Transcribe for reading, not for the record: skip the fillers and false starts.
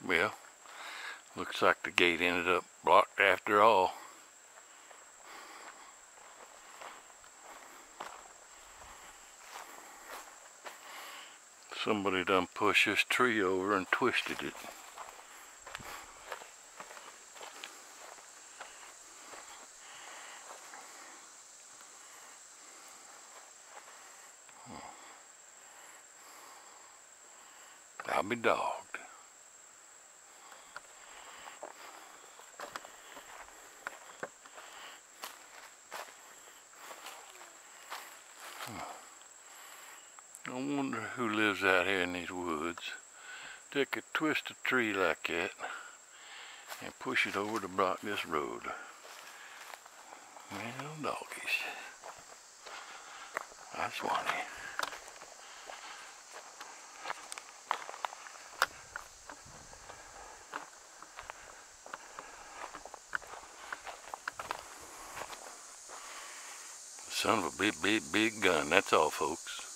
Well, looks like the gate ended up blocked after all. Somebody done pushed this tree over and twisted it. I'll be dogged. I wonder who lives out here in these woods. They could twist a tree like that and push it over to block this road. Well, doggies. That's funny. Son of a big gun, that's all, folks.